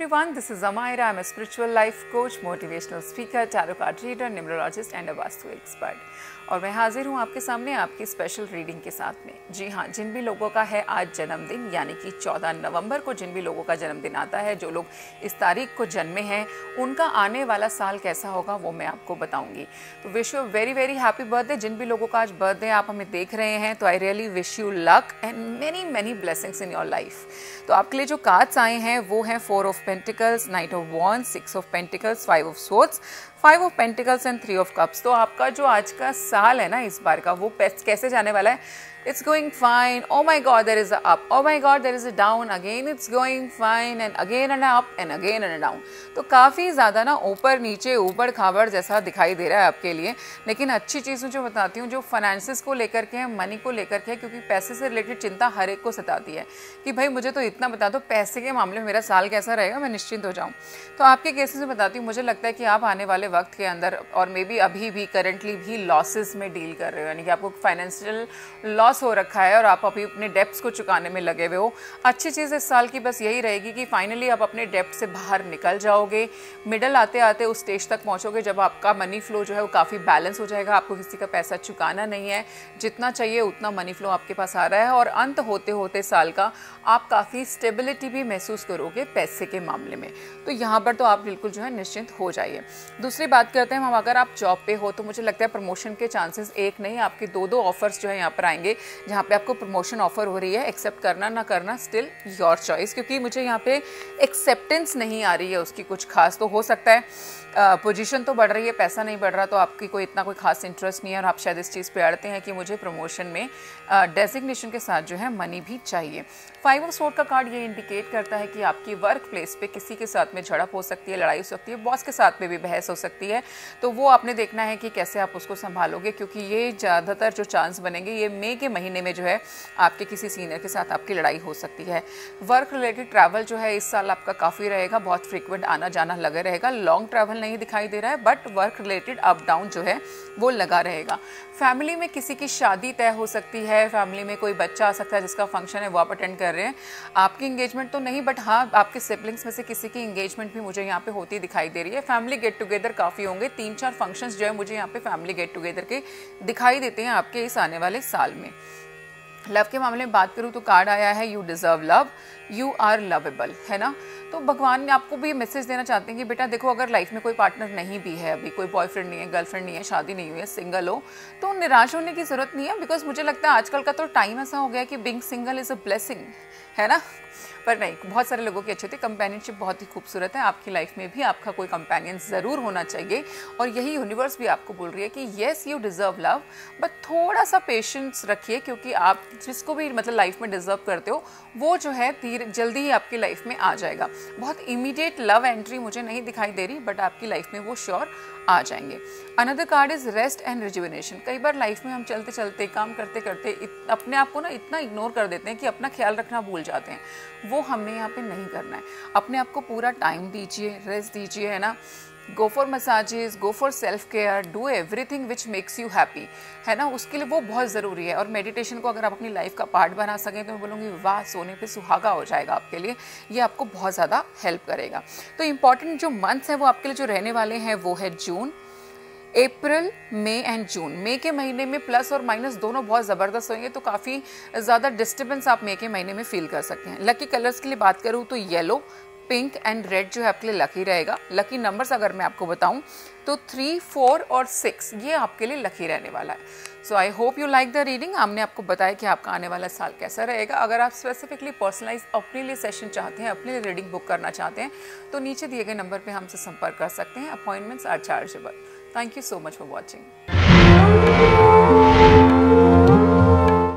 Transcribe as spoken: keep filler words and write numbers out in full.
everyone, this is Amaira. I'm a spiritual life coach, motivational speaker, tarot card reader, numerologist and a vastu expert. और मैं हाजिर हूँ आपके सामने आपकी स्पेशल रीडिंग के साथ में। जी हाँ, जिन भी लोगों का है आज जन्मदिन, यानी कि चौदह नवंबर को जिन भी लोगों का जन्मदिन आता है, जो लोग इस तारीख को जन्मे हैं, उनका आने वाला साल कैसा होगा वो मैं आपको बताऊंगी। तो wish you very very happy birthday. जिन भी लोगों का आज बर्थडे आप हमें देख रहे हैं, तो I really wish you luck and many many blessings in your life. तो आपके लिए जो कार्ड्स आए हैं वो हैं four of pentacles, knight of wands, six of pentacles, five of swords, five of pentacles and three of cups. तो आपका जो आज का साल है ना इस बार का, वो कैसे जाने वाला है? It's going fine. Oh my God, there is a up. Oh my God, there is a down. Again, it's going fine and again and up and again and a down. तो काफ़ी ज़्यादा ना ऊपर नीचे ऊपर खाबड़ जैसा दिखाई दे रहा है आपके लिए। लेकिन अच्छी चीज़ें जो बताती हूँ, जो फाइनेंसिस को लेकर के है, मनी को लेकर के है, क्योंकि पैसे से रिलेटेड चिंता हर एक को सताती है कि भाई मुझे तो इतना बता दो, पैसे के मामले में मेरा साल कैसा रहेगा, मैं निश्चिंत हो जाऊँ। तो आपके केसेस में बताती हूँ, मुझे लगता है कि आप आने वाले वक्त के अंदर और मे बी अभी भी करेंटली भी लॉसेस में डील कर रहे हो, यानी कि आपको फाइनेंशियल लॉस हो रखा है और आप अभी अपने डेब्ट्स को चुकाने में लगे हुए हो। अच्छी चीज़ इस साल की बस यही रहेगी कि फाइनली आप अपने डेब्ट से बाहर निकल जाओगे। मिडल आते आते उस स्टेज तक पहुंचोगे जब आपका मनी फ्लो जो है वो काफ़ी बैलेंस हो जाएगा। आपको किसी का पैसा चुकाना नहीं है, जितना चाहिए उतना मनी फ्लो आपके पास आ रहा है। और अंत होते होते साल का आप काफ़ी स्टेबिलिटी भी महसूस करोगे पैसे के मामले में। तो यहाँ पर तो आप बिल्कुल जो है निश्चिंत हो जाइए। दूसरी बात करते हैं हम, अगर आप जॉब पे हो तो मुझे लगता है प्रमोशन के चांसेस एक नहीं, आपके दो दो ऑफर्स जो है यहाँ पर आएंगे, जहाँ पे आपको प्रमोशन ऑफर हो रही है। एक्सेप्ट करना ना करना स्टिल योर चॉइस, क्योंकि मुझे यहाँ पे एक्सेप्टेंस नहीं आ रही है उसकी कुछ खास। तो हो सकता है पोजीशन तो बढ़ रही है, पैसा नहीं बढ़ रहा, तो आपकी कोई इतना कोई खास इंटरेस्ट नहीं है और आप शायद इस चीज़ पे अड़ते हैं कि मुझे प्रमोशन में डेजिग्नेशन के साथ जो है मनी भी चाहिए। फाइव ऑफ स्वॉर्ड का कार्ड ये इंडिकेट करता है कि आपकी वर्क प्लेस पे किसी के साथ में झड़प हो सकती है, लड़ाई हो सकती है, बॉस के साथ में भी बहस हो सकती है। तो वो आपने देखना है कि कैसे आप उसको संभालोगे, क्योंकि ये ज़्यादातर जो चांस बनेंगे ये मई के महीने में जो है आपके किसी सीनियर के साथ आपकी लड़ाई हो सकती है। वर्क रिलेटेड ट्रैवल जो है इस साल आपका काफ़ी रहेगा, बहुत फ्रीक्वेंट आना जाना लगा रहेगा। लॉन्ग ट्रैवल नहीं दिखाई दे रहा है, but work related up down जो है वो लगा रहेगा। फैमिली में किसी की शादी तय हो सकती है, फैमिली में कोई बच्चा आ सकता है जिसका फंक्शन है वो आप अटेंड कर रहे हैं। आपकी इंगेजमेंट तो नहीं, बट हाँ आपके सिबलिंग्स में से किसी की इंगेजमेंट भी मुझे यहाँ पे होती दिखाई दे रही है। फैमिली गेट टुगेदर काफ़ी होंगे, तीन चार फंक्शंस जो है मुझे यहाँ पे फैमिली गेट टुगेदर के दिखाई देते हैं आपके इस आने वाले साल में। लव के मामले में बात करूँ तो कार्ड आया है you deserve love, you are lovable, है ना। तो भगवान ने आपको भी मैसेज देना चाहते हैं कि बेटा देखो, अगर लाइफ में कोई पार्टनर नहीं भी है, अभी कोई बॉयफ्रेंड नहीं है, गर्लफ्रेंड नहीं है, शादी नहीं हुई है, सिंगल हो, तो निराश होने की ज़रूरत नहीं है। बिकॉज मुझे लगता है आजकल का तो टाइम ऐसा हो गया कि being single is a blessing, है ना। पर नहीं, बहुत सारे लोगों की अच्छी होती है, कंपेनियनशिप बहुत ही खूबसूरत है। आपकी लाइफ में भी आपका कोई कंपेनियन ज़रूर होना चाहिए और यही यूनिवर्स भी आपको बोल रही है कि yes you deserve love, but थोड़ा सा पेशेंस रखिए, क्योंकि आप जिसको भी मतलब लाइफ में डिज़र्व करते हो वो जो है धीरे जल्दी ही आपकी लाइफ में आ जाएगा। बहुत इमीडिएट लव एंट्री मुझे नहीं दिखाई दे रही, बट आपकी लाइफ में वो श्योर आ जाएंगे। Another card is rest and rejuvenation. कई बार लाइफ में हम चलते चलते काम करते करते इत, अपने आप को ना इतना इग्नोर कर देते हैं कि अपना ख्याल रखना भूल जाते हैं। वो हमने यहाँ पे नहीं करना है। अपने आप को पूरा टाइम दीजिए, रेस्ट दीजिए, है ना। Go for massages, go for self care, do everything which makes you happy, है ना। उसके लिए वो बहुत ज़रूरी है। और मेडिटेशन को अगर आप अपनी लाइफ का पार्ट बना सकें तो मैं बोलूँगी वाह, सोने पे सुहागा हो जाएगा आपके लिए। ये आपको बहुत ज़्यादा हेल्प करेगा। तो इंपॉर्टेंट जो मंथ्स हैं वो आपके लिए जो रहने वाले हैं वो है जून, अप्रैल, मई एंड जून। मई के महीने में प्लस और माइनस दोनों बहुत ज़बरदस्त होंगे, तो काफ़ी ज़्यादा डिस्टर्बेंस आप मई के महीने में फील कर सकते हैं। लकी कलर्स के लिए बात करूँ तो येलो, पिंक एंड रेड जो है आपके लिए लकी रहेगा। लकी नंबर्स अगर मैं आपको बताऊं तो थ्री, फोर और सिक्स ये आपके लिए लकी रहने वाला है। So I hope you like the reading. हमने आपको बताया कि आपका आने वाला साल कैसा रहेगा। अगर आप स्पेसिफिकली पर्सनलाइज अपने लिए सेशन चाहते हैं, अपने लिए रीडिंग बुक करना चाहते हैं, तो नीचे दिए गए नंबर पर हमसे संपर्क कर सकते हैं। Appointments are chargeable. Thank you so much for watching.